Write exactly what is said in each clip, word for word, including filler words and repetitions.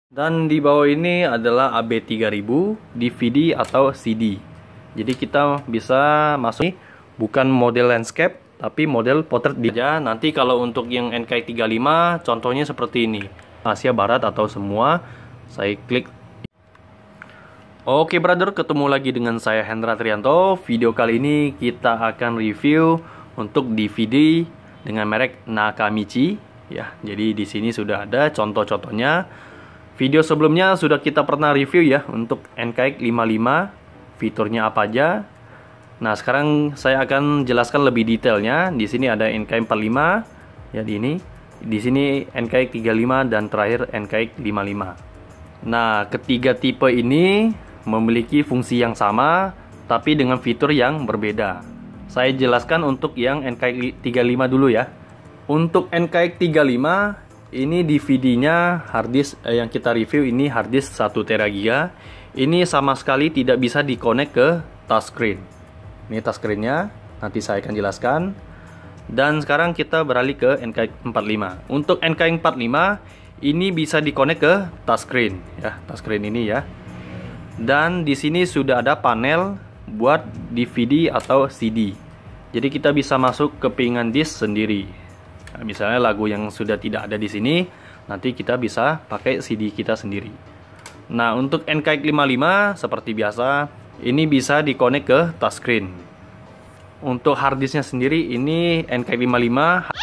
Dan di bawah ini adalah A B tiga ribu, D V D atau C D. Jadi kita bisa masuk bukan model landscape tapi model portrait aja. Nanti kalau untuk yang N K tiga puluh lima contohnya seperti ini, Asia Barat atau semua. Saya klik. Oke brother, ketemu lagi dengan saya Hendra Trianto. Video kali ini kita akan review untuk D V D dengan merek Nakamichi ya. Jadi di sini sudah ada contoh-contohnya. Video sebelumnya sudah kita pernah review ya untuk N K X lima puluh lima, fiturnya apa aja. Nah, sekarang saya akan jelaskan lebih detailnya. Di sini ada N K X empat puluh lima ya, di ini. Di sini N K X tiga puluh lima dan terakhir N K X lima puluh lima. Nah, ketiga tipe ini memiliki fungsi yang sama tapi dengan fitur yang berbeda. Saya jelaskan untuk yang N K X tiga puluh lima dulu ya. Untuk N K X tiga puluh lima ini D V D-nya harddisk eh, yang kita review ini harddisk satu teragiga. Ini sama sekali tidak bisa dikonek ke touchscreen. Ini touchscreen-nya, nanti saya akan jelaskan. Dan sekarang kita beralih ke N K X empat puluh lima. Untuk N K X empat puluh lima ini bisa dikonek ke touchscreen ya, touchscreen ini ya. Dan di sini sudah ada panel buat D V D atau C D. Jadi kita bisa masuk ke pingan disk sendiri. Nah, misalnya lagu yang sudah tidak ada di sini, nanti kita bisa pakai C D kita sendiri. Nah, untuk N K X lima puluh lima seperti biasa, ini bisa dikonek ke touchscreen. Untuk harddisknya sendiri ini N K X lima puluh lima.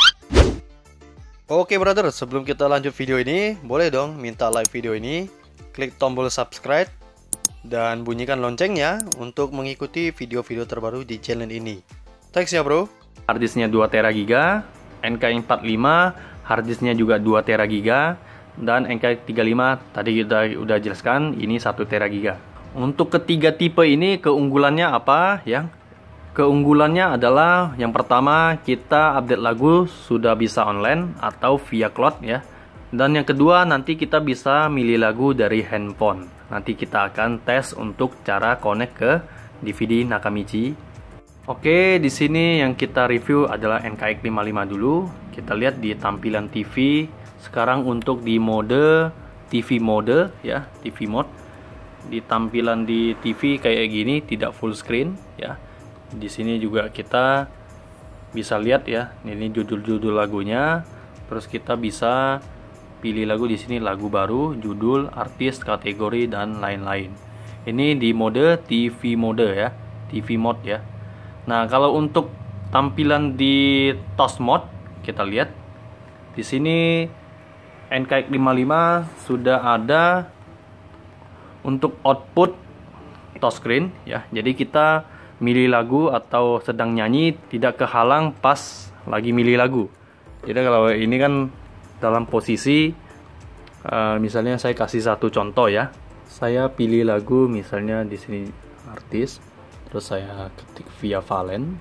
Oke brother, sebelum kita lanjut video ini, boleh dong minta like video ini, klik tombol subscribe dan bunyikan loncengnya untuk mengikuti video-video terbaru di channel ini. Thanks ya bro. Harddisknya dua teragiga. N K X empat puluh lima harddisknya juga dua teragiga, dan N K X tiga puluh lima tadi kita udah jelaskan ini satu teragiga. Untuk ketiga tipe ini keunggulannya apa ya? Keunggulannya adalah yang pertama, kita update lagu sudah bisa online atau via cloud ya. Dan yang kedua, nanti kita bisa milih lagu dari handphone. Nanti kita akan tes untuk cara connect ke D V D Nakamichi. Oke, di sini yang kita review adalah N K X lima puluh lima dulu. Kita lihat di tampilan T V. Sekarang untuk di mode T V mode ya, T V mode. Di tampilan di T V kayak gini, tidak full screen ya. Di sini juga kita bisa lihat ya, ini judul-judul lagunya. Terus kita bisa pilih lagu di sini, lagu baru, judul, artis, kategori dan lain-lain. Ini di mode T V mode ya, T V mode ya. Nah, kalau untuk tampilan di touch mode, kita lihat di sini N K X lima puluh lima sudah ada untuk output touchscreen ya. Jadi kita milih lagu atau sedang nyanyi tidak kehalang pas lagi milih lagu. Jadi kalau ini kan dalam posisi uh, misalnya saya kasih satu contoh ya. Saya pilih lagu misalnya di sini artis. Terus saya ketik Via Valen.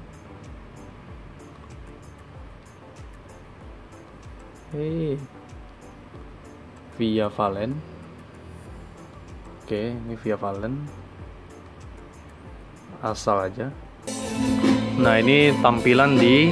Hey. Via Valen. Oke, ini Via Valen. Asal aja. Nah, ini tampilan di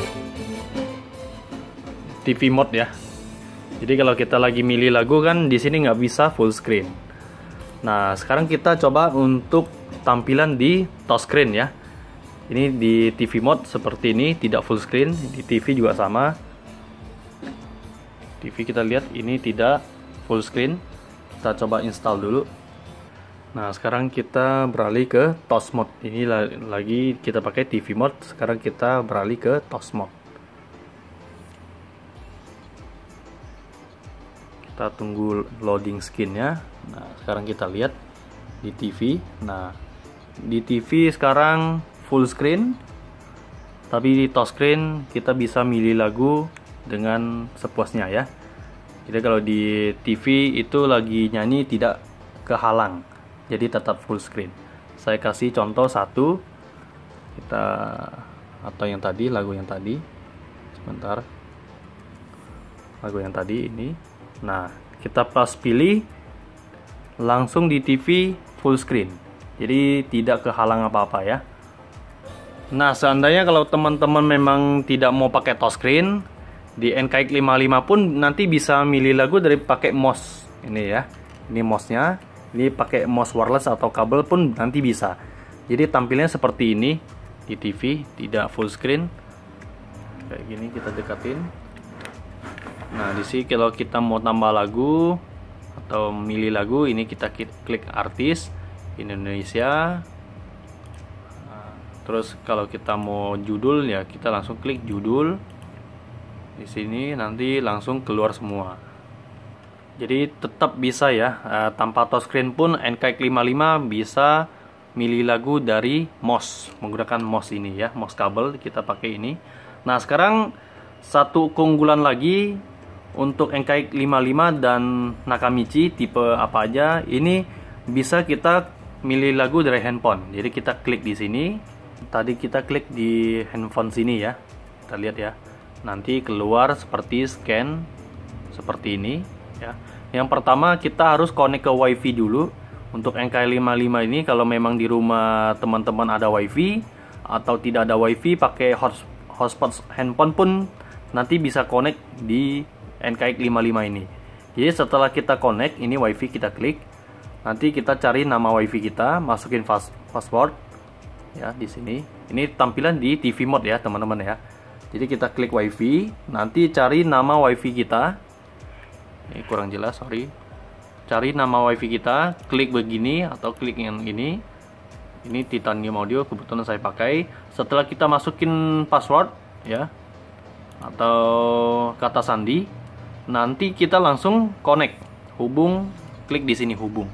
T V mode ya. Jadi kalau kita lagi milih lagu kan di sini nggak bisa full screen. Nah, sekarang kita coba untuk tampilan di touchscreen ya. Ini di T V mode seperti ini, tidak full screen. Di T V juga sama. T V kita lihat ini tidak full screen. Kita coba install dulu. Nah, sekarang kita beralih ke touch mode. Ini lagi kita pakai T V mode. Sekarang kita beralih ke touch mode. Kita tunggu loading skinnya. Nah, sekarang kita lihat di T V. Nah, di T V sekarang full screen, tapi di touchscreen kita bisa milih lagu dengan sepuasnya ya. Jadi kalau di T V itu lagi nyanyi tidak kehalang, jadi tetap full screen. Saya kasih contoh satu, kita atau yang tadi, lagu yang tadi, sebentar, lagu yang tadi ini. Nah, kita pas pilih langsung di T V full screen. Jadi tidak kehalang apa-apa ya. Nah, seandainya kalau teman-teman memang tidak mau pakai touchscreen, di N K X lima puluh lima pun nanti bisa milih lagu dari pakai mouse ini ya. Ini mouse-nya. Ini pakai mouse wireless atau kabel pun nanti bisa. Jadi tampilnya seperti ini di T V, tidak full screen. Kayak gini kita dekatin. Nah, di sini kalau kita mau tambah lagu atau milih lagu, ini kita klik artis Indonesia. Nah, terus kalau kita mau judul ya kita langsung klik judul. Di sini nanti langsung keluar semua. Jadi tetap bisa ya, uh, tanpa touchscreen pun N K X lima puluh lima bisa milih lagu dari mouse menggunakan mouse ini ya, mouse kabel kita pakai ini. Nah, sekarang satu keunggulan lagi untuk N K X lima puluh lima dan Nakamichi tipe apa aja, ini bisa kita milih lagu dari handphone. Jadi kita klik di sini. Tadi kita klik di handphone sini ya. Kita lihat ya. Nanti keluar seperti scan seperti ini ya. Yang pertama kita harus connect ke WiFi dulu. Untuk N K X lima puluh lima ini kalau memang di rumah teman-teman ada WiFi atau tidak ada WiFi, pakai hotspot handphone pun nanti bisa connect di N K X lima puluh lima ini. Jadi setelah kita connect, ini WiFi kita klik. Nanti kita cari nama WiFi kita, masukin password ya di sini. Ini tampilan di T V mode ya, teman-teman ya. Jadi kita klik WiFi, nanti cari nama WiFi kita. Ini kurang jelas, sorry. Cari nama WiFi kita, klik begini atau klik yang ini. Ini Titanium Audio, kebetulan saya pakai. Setelah kita masukin password ya atau kata sandi, nanti kita langsung connect, hubung, klik di sini hubung.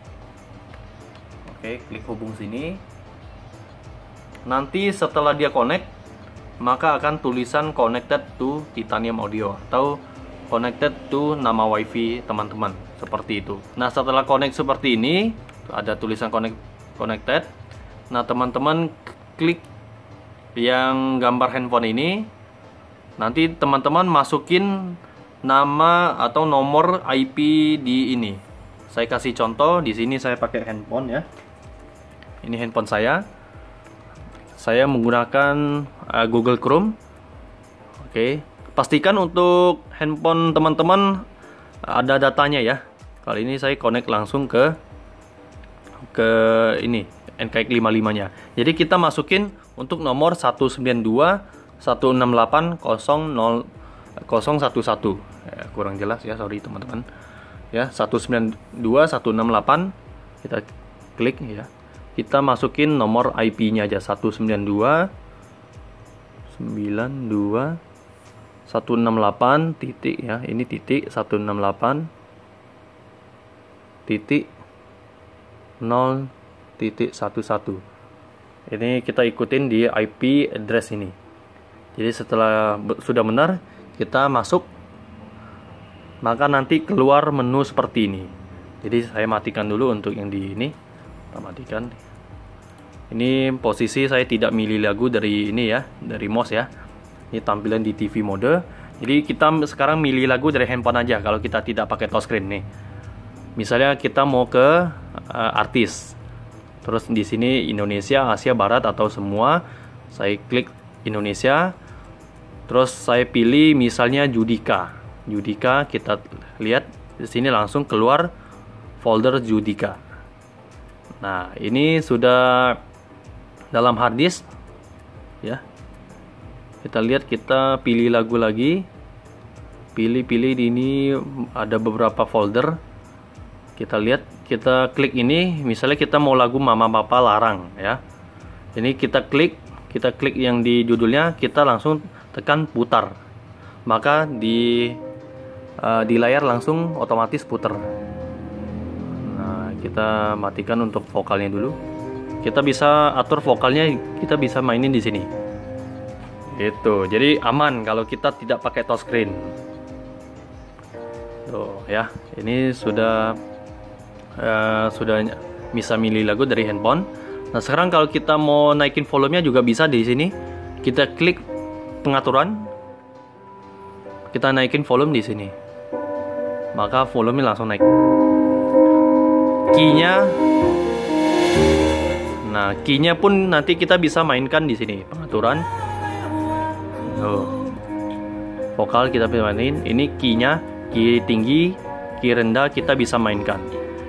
Oke, klik hubung sini. Nanti setelah dia connect, maka akan tulisan connected to Titanium Audio atau connected to nama WiFi teman-teman, seperti itu. Nah, setelah connect seperti ini, ada tulisan connect connected. Nah, teman-teman klik yang gambar handphone ini. Nanti teman-teman masukin nama atau nomor I P di ini. Saya kasih contoh, di sini saya pakai handphone ya. Ini handphone saya. Saya menggunakan uh, Google Chrome. Oke, pastikan untuk handphone teman-teman ada datanya ya. Kali ini saya connect langsung ke ke ini N K X lima puluh lima nya. Jadi kita masukin untuk nomor satu sembilan dua satu enam delapan nol nol nol satu satu. Ya, kurang jelas ya, sorry teman-teman. Ya, satu sembilan dua satu enam delapan kita klik ya. Kita masukin nomor I P-nya aja, satu sembilan dua sembilan dua satu enam delapan titik ya. Ini titik satu enam delapan titik nol titik satu satu. Ini kita ikutin di I P address ini. Jadi setelah sudah benar, kita masuk, maka nanti keluar menu seperti ini. Jadi saya matikan dulu untuk yang di ini. Kita matikan. Ini posisi saya tidak milih lagu dari ini ya, dari mouse ya. Ini tampilan di T V mode. Jadi kita sekarang milih lagu dari handphone aja kalau kita tidak pakai touchscreen nih. Misalnya kita mau ke uh, artis. Terus di sini Indonesia, Asia Barat atau semua. Saya klik Indonesia. Terus saya pilih misalnya Judika. Judika, kita lihat di sini langsung keluar folder Judika. Nah, ini sudah dalam hard disk ya. Kita lihat, kita pilih lagu lagi. Pilih-pilih di ini ada beberapa folder. Kita lihat, kita klik ini, misalnya kita mau lagu Mama Papa Larang ya. Ini kita klik, kita klik yang di judulnya, kita langsung tekan putar. Maka di uh, di layar langsung otomatis putar. Nah, kita matikan untuk vokalnya dulu. Kita bisa atur vokalnya, kita bisa mainin di sini. Itu, jadi aman kalau kita tidak pakai touchscreen. Tuh ya, ini sudah uh, sudah bisa milih lagu dari handphone. Nah, sekarang kalau kita mau naikin volumenya juga bisa di sini. Kita klik pengaturan, kita naikin volume di sini, maka volume langsung naik. Key-nya, nah key-nya pun nanti kita bisa mainkan di sini, pengaturan. Oh. Vokal kita bisa mainin. Ini key-nya, key tinggi, key rendah kita bisa mainkan.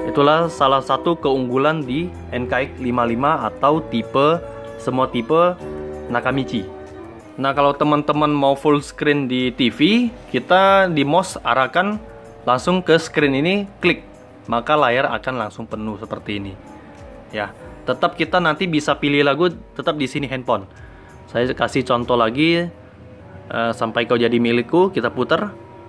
Itulah salah satu keunggulan di N K X lima puluh lima atau tipe semua tipe Nakamichi. Nah, kalau teman-teman mau full screen di T V, kita di mouse arahkan langsung ke screen ini, klik, maka layar akan langsung penuh seperti ini. Ya, tetap kita nanti bisa pilih lagu tetap di sini handphone. Saya kasih contoh lagi, uh, sampai kau jadi milikku, kita putar.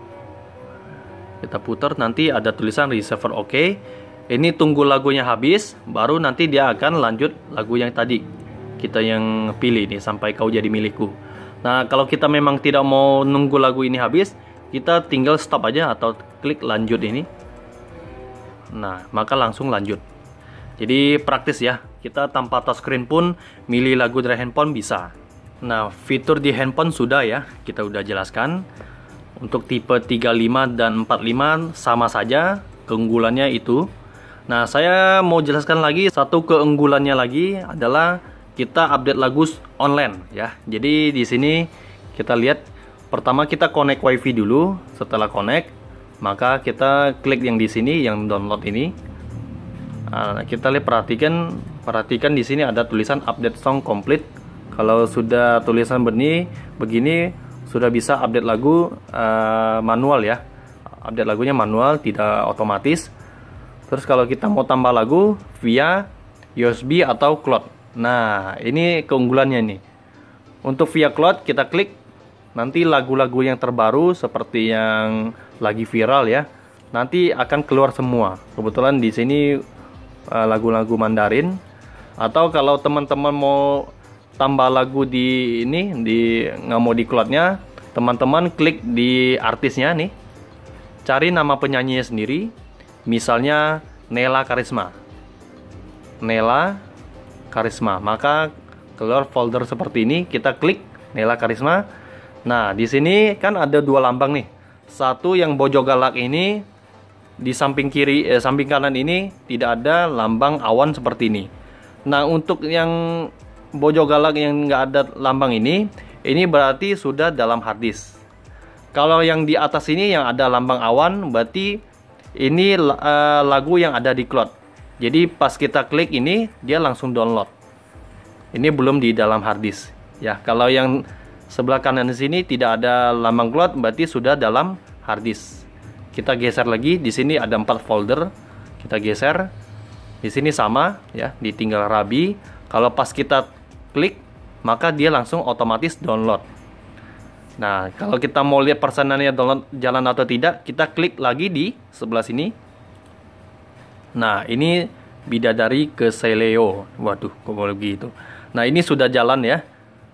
Kita putar, nanti ada tulisan receiver oke. Ini tunggu lagunya habis, baru nanti dia akan lanjut lagu yang tadi kita yang pilih nih, sampai kau jadi milikku. Nah, kalau kita memang tidak mau nunggu lagu ini habis, kita tinggal stop aja atau klik lanjut ini. Nah, maka langsung lanjut. Jadi praktis ya, kita tanpa touchscreen pun milih lagu dari handphone bisa. Nah, fitur di handphone sudah ya, kita udah jelaskan. Untuk tipe tiga puluh lima dan empat puluh lima sama saja keunggulannya itu. Nah, saya mau jelaskan lagi satu keunggulannya lagi adalah kita update lagu online ya. Jadi di sini kita lihat, pertama kita connect WiFi dulu. Setelah connect, maka kita klik yang di sini yang download ini. Nah, kita lihat, perhatikan perhatikan di sini ada tulisan update song complete. Kalau sudah tulisan begini begini sudah bisa update lagu uh, manual ya. Update lagunya manual, tidak otomatis. Terus kalau kita mau tambah lagu via U S B atau cloud. Nah, ini keunggulannya nih. Untuk via cloud kita klik, nanti lagu-lagu yang terbaru seperti yang lagi viral ya, nanti akan keluar semua. Kebetulan di sini lagu-lagu uh, Mandarin. Atau kalau teman-teman mau tambah lagu di ini, di nggak mau di cloudnya, teman-teman klik di artisnya nih, cari nama penyanyinya sendiri, misalnya Nela Karisma. Nela Karisma, maka keluar folder seperti ini, kita klik Nela Karisma. Nah, di sini kan ada dua lambang nih. Satu yang Bojo Galak ini, di samping kiri eh, samping kanan ini tidak ada lambang awan seperti ini. Nah, untuk yang Bojo Galak yang nggak ada lambang ini, ini berarti sudah dalam harddisk. Kalau yang di atas ini yang ada lambang awan, berarti ini uh, lagu yang ada di cloud. Jadi pas kita klik ini, dia langsung download. Ini belum di dalam harddisk ya. Kalau yang sebelah kanan di sini tidak ada lambang cloud, berarti sudah dalam harddisk. Kita geser lagi, di sini ada empat folder. Kita geser. Di sini sama ya, ditinggal rabi. Kalau pas kita klik, maka dia langsung otomatis download. Nah, kalau kita mau lihat persenannya download jalan atau tidak, kita klik lagi di sebelah sini. Nah, ini Bidadari ke Seleo. Waduh, kok boleh begitu. Nah, ini sudah jalan ya.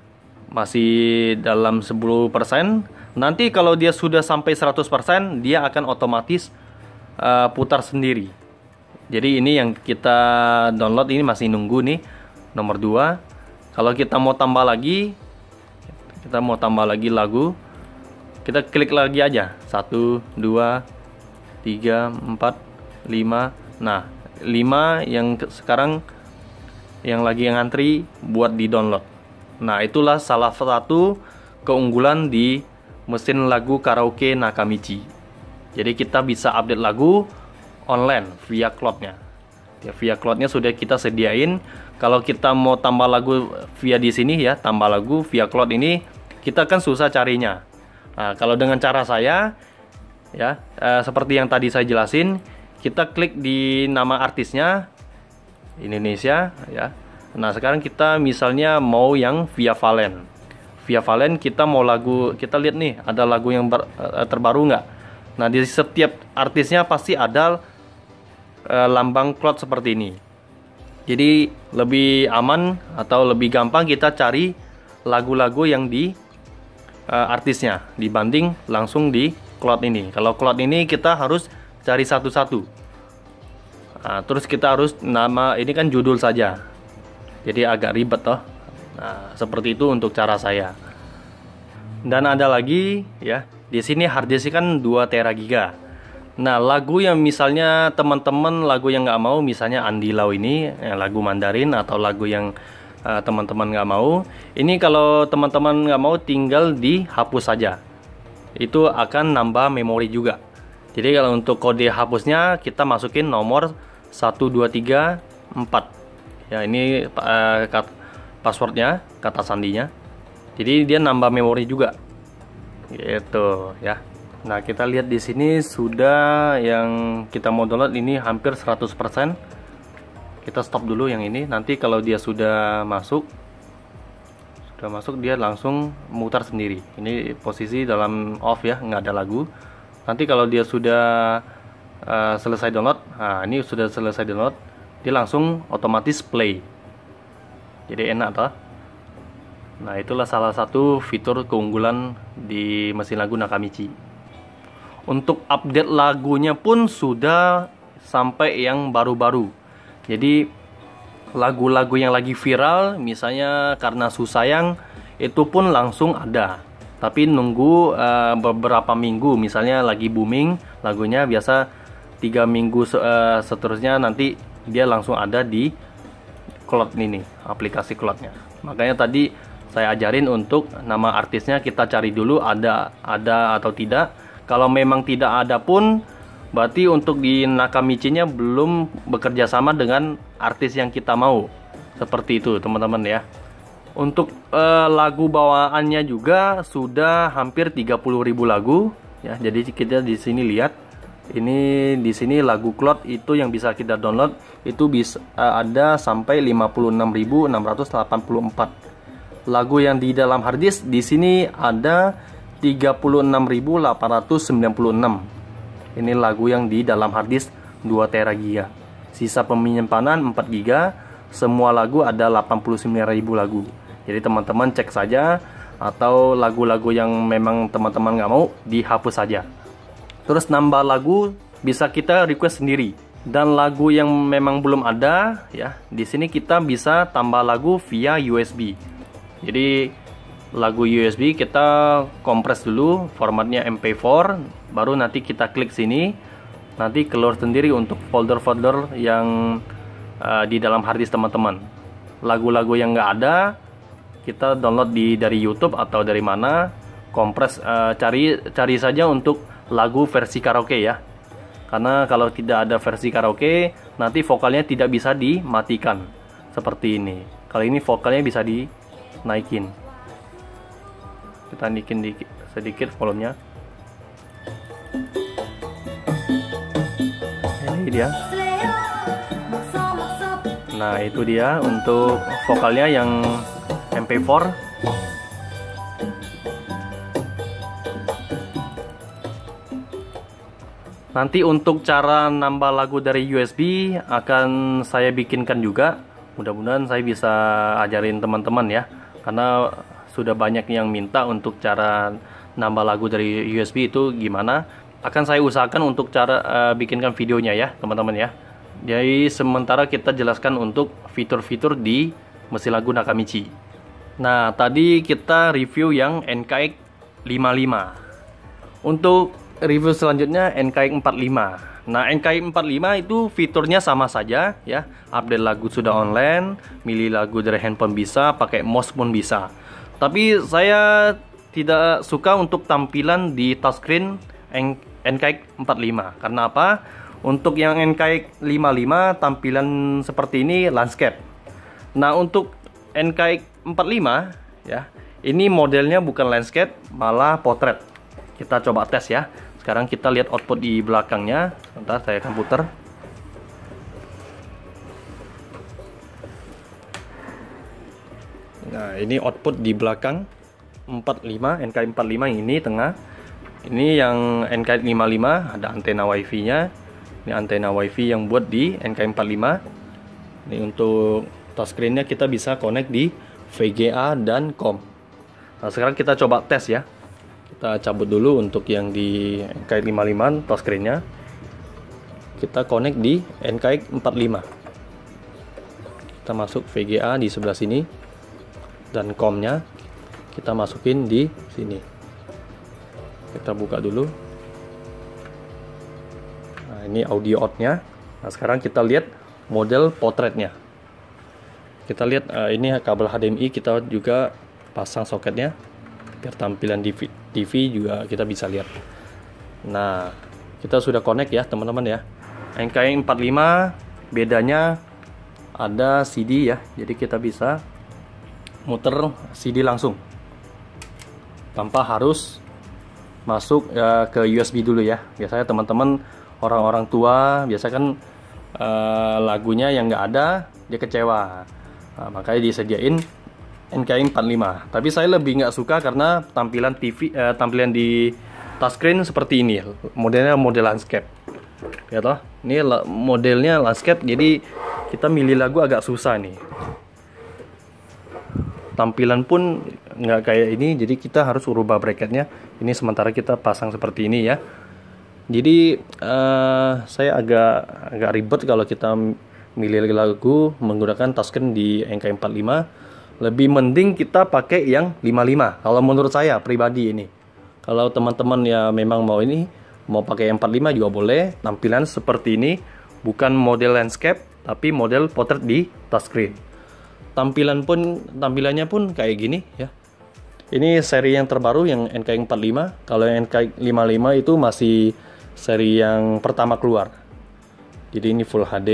Masih dalam sepuluh persen. Nanti kalau dia sudah sampai seratus persen, dia akan otomatis uh, putar sendiri. Jadi ini yang kita download ini masih nunggu nih, nomor dua. Kalau kita mau tambah lagi, kita mau tambah lagi lagu, kita klik lagi aja. satu, dua, tiga, empat, lima. Nah, lima yang sekarang yang lagi yang ngantri buat di download. Nah, itulah salah satu keunggulan di mesin lagu karaoke Nakamichi. Jadi kita bisa update lagu online via cloudnya. Ya, via cloudnya sudah kita sediain. Kalau kita mau tambah lagu via di sini ya, tambah lagu via cloud ini, kita kan susah carinya. Nah, kalau dengan cara saya ya, eh, seperti yang tadi saya jelasin, kita klik di nama artisnya Indonesia ya. Nah, sekarang kita misalnya mau yang Via Valen. Via Valen kita mau lagu, kita lihat nih ada lagu yang ber, uh, terbaru nggak. Nah, di setiap artisnya pasti ada uh, lambang cloud seperti ini. Jadi lebih aman atau lebih gampang kita cari lagu-lagu yang di uh, artisnya dibanding langsung di cloud ini. Kalau cloud ini kita harus cari satu-satu. Nah, terus kita harus nama, ini kan judul saja, jadi agak ribet toh. Nah, seperti itu untuk cara saya. Dan ada lagi ya, di sini harddisk kan dua tera giga. Nah, lagu yang misalnya teman-teman lagu yang nggak mau, misalnya Andy Lau ini ya, lagu Mandarin atau lagu yang uh, teman-teman nggak mau, ini kalau teman-teman nggak mau tinggal dihapus saja. Itu akan nambah memori juga. Jadi kalau untuk kode hapusnya kita masukin nomor satu dua tiga empat. Ya, ini uh, passwordnya, kata sandinya. Jadi dia nambah memori juga. Gitu ya. Nah, kita lihat di sini sudah yang kita mau download ini hampir seratus persen. Kita stop dulu yang ini. Nanti kalau dia sudah masuk sudah masuk dia langsung mutar sendiri. Ini posisi dalam off ya, nggak ada lagu. Nanti kalau dia sudah uh, selesai download, nah ini sudah selesai download, dia langsung otomatis play. Jadi enak toh. Nah, itulah salah satu fitur keunggulan di mesin lagu Nakamichi. Untuk update lagunya pun sudah sampai yang baru-baru. Jadi lagu-lagu yang lagi viral, misalnya Karena Susayang, itu pun langsung ada. Tapi nunggu uh, beberapa minggu, misalnya lagi booming lagunya, biasa tiga minggu uh, seterusnya nanti dia langsung ada di cloud ini, aplikasi cloudnya. Makanya tadi saya ajarin untuk nama artisnya kita cari dulu ada ada atau tidak. Kalau memang tidak ada pun, berarti untuk di Nakamichi-nya belum bekerja sama dengan artis yang kita mau. Seperti itu teman-teman ya. Untuk eh, lagu bawaannya juga sudah hampir tiga puluh ribu lagu ya. Jadi kita di sini lihat, ini di sini lagu cloud itu yang bisa kita download itu bisa eh, ada sampai lima puluh enam ribu enam ratus delapan puluh empat. Lagu yang di dalam harddisk di sini ada tiga puluh enam ribu delapan ratus sembilan puluh enam. Ini lagu yang di dalam harddisk dua teragiga. Sisa penyimpanan empat giga. Semua lagu ada delapan puluh sembilan ribu lagu. Jadi teman-teman cek saja, atau lagu-lagu yang memang teman-teman nggak mau dihapus saja. Terus nambah lagu bisa kita request sendiri. Dan lagu yang memang belum ada ya, di sini kita bisa tambah lagu via U S B. Jadi lagu U S B kita kompres dulu, formatnya M P four, baru nanti kita klik sini, nanti keluar sendiri untuk folder-folder yang uh, di dalam harddisk teman-teman. Lagu-lagu yang nggak ada kita download di dari YouTube atau dari mana, kompres, uh, cari cari saja untuk lagu versi karaoke ya. Karena kalau tidak ada versi karaoke, nanti vokalnya tidak bisa dimatikan seperti ini. Kali ini vokalnya bisa dinaikin. Kita naikin dikit, sedikit volumenya. Ini dia. Nah, itu dia untuk vokalnya yang M P four. Nanti untuk cara nambah lagu dari U S B akan saya bikinkan juga. Mudah-mudahan saya bisa ajarin teman-teman ya. Karena sudah banyak yang minta untuk cara nambah lagu dari U S B itu gimana. Akan saya usahakan untuk cara uh, bikinkan videonya ya teman-teman ya. Jadi sementara kita jelaskan untuk fitur-fitur di mesin lagu Nakamichi. Nah, tadi kita review yang N K X lima puluh lima. Untuk review selanjutnya N K X empat puluh lima. Nah, N K X empat puluh lima itu fiturnya sama saja ya. Update lagu sudah online, milih lagu dari handphone bisa, pakai mouse pun bisa. Tapi saya tidak suka untuk tampilan di touchscreen N K X empat puluh lima. Karena apa? Untuk yang N K X lima puluh lima tampilan seperti ini landscape. Nah, untuk N K X empat puluh lima ya, ini modelnya bukan landscape, malah potret. Kita coba tes ya. Sekarang kita lihat output di belakangnya. Sebentar, saya akan putar. Nah, ini output di belakang empat puluh lima, N K X empat puluh lima yang ini tengah. Ini yang N K X lima puluh lima, ada antena wifi-nya. Ini antena wifi yang buat di N K X empat puluh lima. Ini untuk touchscreen-nya kita bisa connect di V G A dan COM. Nah, sekarang kita coba tes ya. Kita cabut dulu untuk yang di N K X lima puluh lima touchscreen-nya. Kita connect di N K X empat puluh lima. Kita masuk V G A di sebelah sini. Dan COM-nya kita masukin di sini. Kita buka dulu. Nah, ini audio out-nya. Nah, sekarang kita lihat model potretnya. Kita lihat uh, ini kabel H D M I kita juga pasang soketnya biar tampilan di T V juga kita bisa lihat. Nah, kita sudah connect ya teman-teman ya. N K I empat puluh lima bedanya ada C D ya, jadi kita bisa muter C D langsung tanpa harus masuk ya, ke U S B dulu ya. Biasanya teman-teman orang-orang tua biasa kan uh, lagunya yang nggak ada dia kecewa, nah, makanya disediain N K I empat puluh lima. Tapi saya lebih nggak suka karena tampilan T V uh, tampilan di touchscreen seperti ini, modelnya model landscape ya toh. Ini modelnya landscape, jadi kita milih lagu agak susah nih. Tampilan pun nggak kayak ini, jadi kita harus ubah bracketnya. Ini sementara kita pasang seperti ini ya. Jadi uh, saya agak agak ribet kalau kita milih lagu menggunakan touchscreen di N K I empat puluh lima. Lebih mending kita pakai yang lima puluh lima kalau menurut saya pribadi ini. Kalau teman-teman ya memang mau ini mau pakai empat puluh lima juga boleh. Tampilan seperti ini, bukan model landscape tapi model portrait di touchscreen. Tampilan pun tampilannya pun kayak gini ya. Ini seri yang terbaru yang N K I empat puluh lima. Kalau yang N K I lima puluh lima itu masih seri yang pertama keluar. Jadi ini full H D.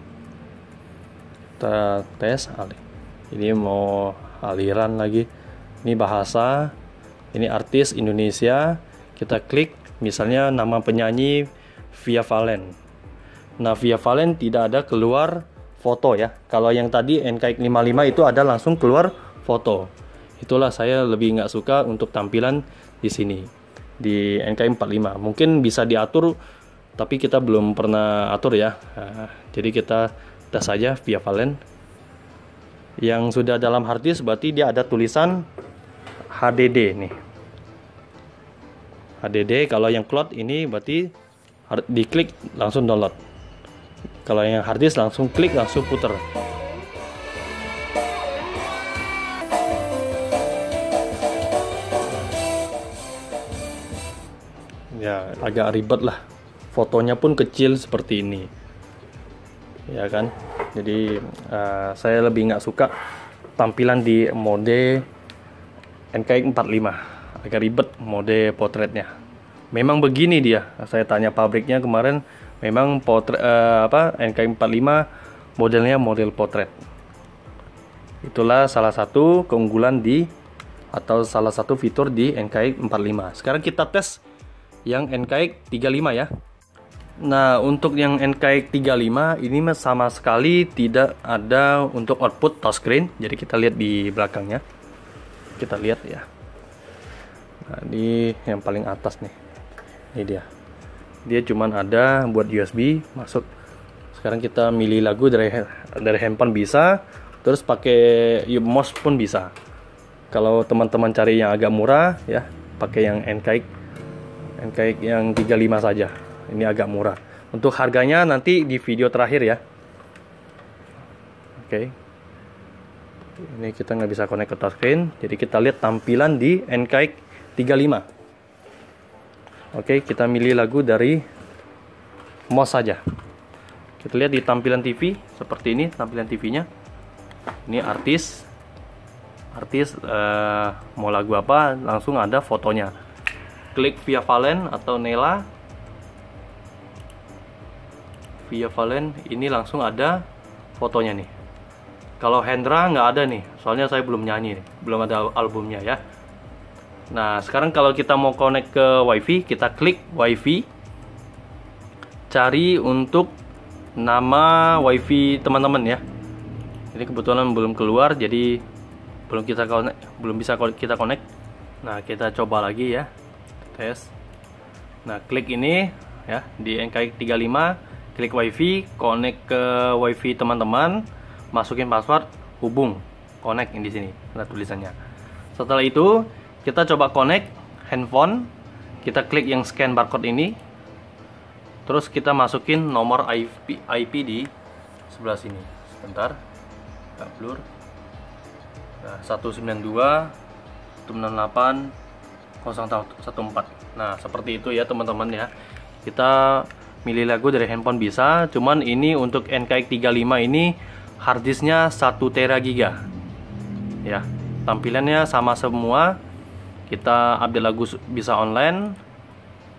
Kita tes alih. Ini mau aliran lagi. Ini bahasa. Ini artis Indonesia. Kita klik misalnya nama penyanyi Via Valen. Nah, Via Valen tidak ada keluar foto ya. Kalau yang tadi N K I lima puluh lima itu ada langsung keluar foto. Itulah saya lebih nggak suka untuk tampilan di sini di N K I empat puluh lima. Mungkin bisa diatur, tapi kita belum pernah atur ya. Nah, jadi kita tes saja Via Valen. Yang sudah dalam harddisk berarti dia ada tulisan H D D nih. H D D. Kalau yang cloud ini berarti diklik langsung download. Kalau yang harddisk langsung klik langsung puter. Ya agak ribet lah. Fotonya pun kecil seperti ini. Ya kan. Jadi uh, saya lebih nggak suka tampilan di mode N K I empat puluh lima. Agak ribet mode potretnya. Memang begini dia. Saya tanya pabriknya kemarin, memang potret uh, apa N K I empat puluh lima modelnya model potret. Itulah salah satu keunggulan di atau salah satu fitur di N K I empat puluh lima. Sekarang kita tes yang N K I tiga puluh lima ya. Nah, untuk yang N K I tiga puluh lima ini sama sekali tidak ada untuk output touchscreen. Jadi kita lihat di belakangnya. Kita lihat ya. Nah, di yang paling atas nih. Ini dia. Dia cuman ada buat U S B masuk. Sekarang kita milih lagu dari dari handphone bisa, terus pakai mouse pun bisa. Kalau teman-teman cari yang agak murah ya, pakai yang N K I N K I yang tiga puluh lima saja. Ini agak murah. Untuk harganya nanti di video terakhir ya. Oke. Ini kita nggak bisa connect ke touchscreen. Jadi kita lihat tampilan di N K I tiga puluh lima. Oke, kita milih lagu dari mouse saja. Kita lihat di tampilan T V seperti ini tampilan T V-nya. Ini artis. Artis uh, mau lagu apa langsung ada fotonya. Klik Via Valen atau Nela. Via Valen ini langsung ada fotonya nih. Kalau Hendra nggak ada nih, soalnya saya belum nyanyi nih, belum ada albumnya ya. Nah, sekarang kalau kita mau connect ke WiFi, kita klik WiFi, cari untuk nama WiFi teman-teman ya. Ini kebetulan belum keluar, jadi belum kita connect, belum bisa kita connect. Nah, kita coba lagi ya, tes. Nah, klik ini ya di N K I tiga puluh lima. Klik WiFi, connect ke WiFi teman-teman, masukin password, hubung, connect di sini, ada tulisannya. Setelah itu, kita coba connect handphone, kita klik yang scan barcode ini, terus kita masukin nomor I P, I P di sebelah sini. Sebentar, nggak blur. Nah, satu sembilan dua satu sembilan delapan nol satu empat. Nah, seperti itu ya teman-teman ya. Kita milih lagu dari handphone bisa, cuman ini untuk N K I tiga puluh lima ini harddisknya satu tera giga ya. Tampilannya sama semua. Kita update lagu bisa online.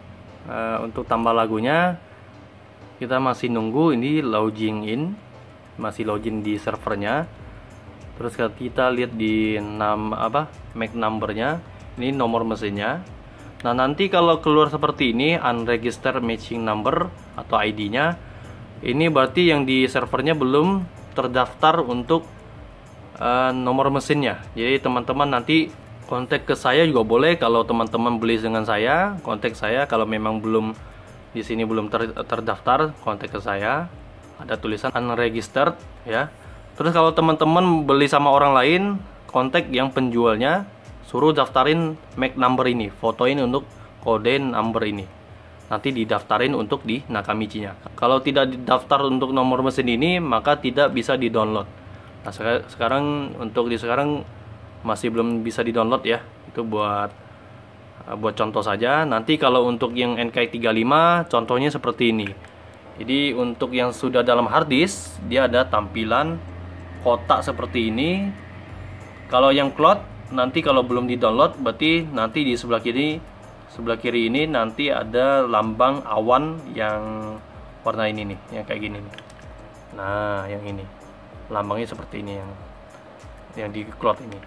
uh, untuk tambah lagunya kita masih nunggu ini logging in, masih login di servernya. Terus kita lihat di nam apa make numbernya, ini nomor mesinnya. Nah nanti kalau keluar seperti ini unregistered matching number atau I D-nya, ini berarti yang di servernya belum terdaftar untuk uh, nomor mesinnya. Jadi teman-teman nanti kontak ke saya juga boleh. Kalau teman-teman beli dengan saya, kontak saya. Kalau memang belum di sini belum ter terdaftar, kontak ke saya. Ada tulisan unregistered ya. Terus kalau teman-teman beli sama orang lain, kontak yang penjualnya, suruh daftarin make number ini, fotoin untuk kode number ini. Nanti didaftarin untuk di Nakamichi-nya. Kalau tidak didaftar untuk nomor mesin ini, maka tidak bisa di-download. Nah, sekarang untuk di sekarang masih belum bisa di-download ya. Itu buat buat contoh saja. Nanti kalau untuk yang N K tiga puluh lima contohnya seperti ini. Jadi untuk yang sudah dalam hard disk, dia ada tampilan kotak seperti ini. Kalau yang cloud nanti kalau belum di-download, berarti nanti di sebelah kiri sebelah kiri ini nanti ada lambang awan yang warna ini nih, yang kayak gini nih. Nah, yang ini. Lambangnya seperti ini yang yang di cloud ini.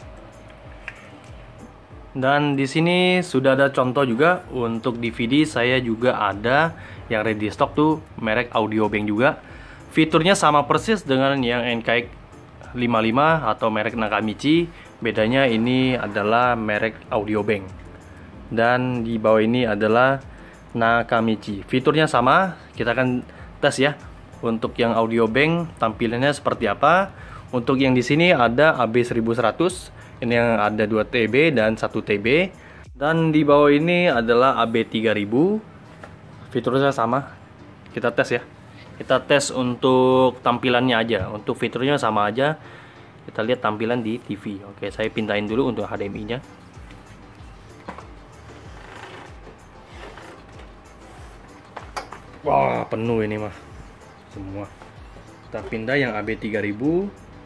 Dan di sini sudah ada contoh juga untuk D V D. Saya juga ada yang ready stock tuh merek Audiobank juga. Fiturnya sama persis dengan yang N K lima puluh lima atau merek Nakamichi. Bedanya ini adalah merek Audiobank. Dan di bawah ini adalah Nakamichi. Fiturnya sama. Kita akan tes ya. Untuk yang Audiobank tampilannya seperti apa. Untuk yang di sini ada A B seribu seratus. Ini yang ada dua T B dan satu T B. Dan di bawah ini adalah A B tiga ribu. Fiturnya sama. Kita tes ya. Kita tes untuk tampilannya aja. Untuk fiturnya sama aja. Kita lihat tampilan di T V. Oke, saya pindahin dulu untuk H D M I-nya. Wah, penuh ini mah. Semua. Kita pindah yang A B tiga ribu.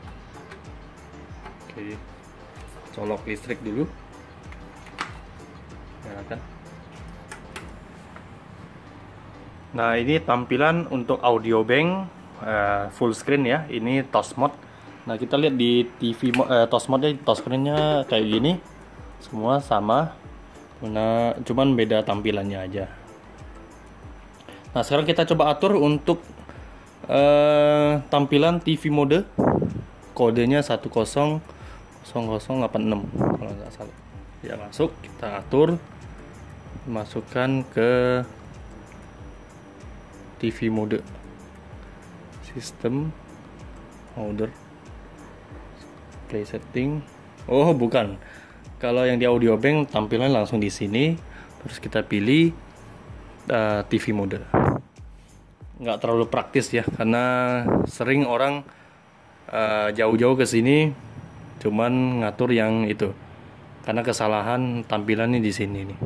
Oke. Colok listrik dulu. Nyalakan. Nah, ini tampilan untuk Audiobank uh, full screen ya. Ini touch mode. Nah, kita lihat di T V uh, touch mode-nya, touch screen-nya kayak gini. Semua sama. Nah, cuman beda tampilannya aja. Nah, sekarang kita coba atur untuk uh, tampilan T V mode. Kodenya satu nol nol nol delapan enam kalau nggak salah. Ya, masuk, kita atur. Masukkan ke T V mode. Sistem order play setting. Oh, bukan. Kalau yang di Audiobank tampilan langsung di sini. Terus kita pilih uh, T V mode. Nggak terlalu praktis ya, karena sering orang uh, jauh-jauh ke sini cuman ngatur yang itu. Karena kesalahan tampilannya di sini nih.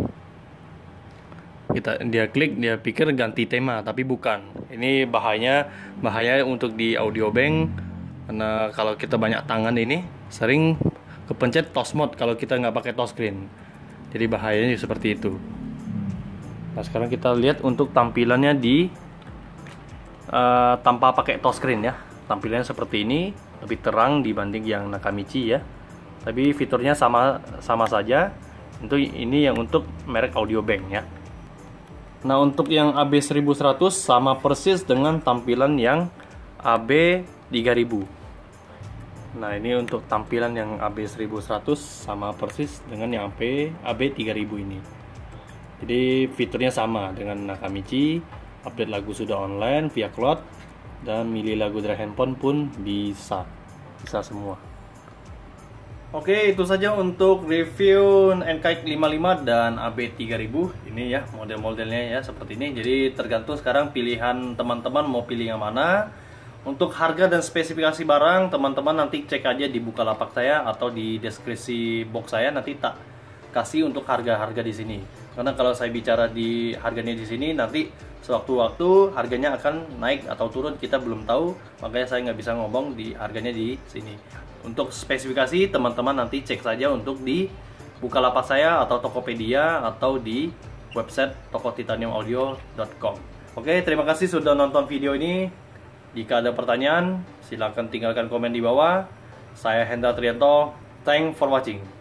Kita dia klik, dia pikir ganti tema, tapi bukan. Ini bahaya bahaya untuk di Audiobank, karena kalau kita banyak tangan ini sering kepencet touch mode kalau kita nggak pakai touch screen. Jadi bahayanya seperti itu. Nah, sekarang kita lihat untuk tampilannya di uh, tanpa pakai touch screen ya. Tampilannya seperti ini, lebih terang dibanding yang Nakamichi ya. Tapi fiturnya sama sama saja. Untuk ini yang untuk merek Audiobank ya. Nah, untuk yang A B seribu seratus sama persis dengan tampilan yang A B tiga ribu. Nah, ini untuk tampilan yang A B seribu seratus sama persis dengan yang A B tiga ribu ini. Jadi fiturnya sama dengan Nakamichi. Update lagu sudah online via cloud, dan milih lagu dari handphone pun bisa. Bisa semua. Oke, itu saja untuk review N K lima puluh lima dan A B tiga ribu. Ini ya model-modelnya ya seperti ini. Jadi tergantung sekarang pilihan teman-teman mau pilih yang mana. Untuk harga dan spesifikasi barang, teman-teman nanti cek aja di Bukalapak saya atau di deskripsi box saya, nanti tak kasih untuk harga-harga di sini. Karena kalau saya bicara di harganya di sini, nanti sewaktu-waktu harganya akan naik atau turun, kita belum tahu. Makanya saya nggak bisa ngomong di harganya di sini. Untuk spesifikasi, teman-teman nanti cek saja untuk di Bukalapak saya atau Tokopedia atau di website toko titanium audio dot com. Oke, terima kasih sudah nonton video ini. Jika ada pertanyaan, silahkan tinggalkan komen di bawah. Saya Hendra Trianto. Thanks for watching.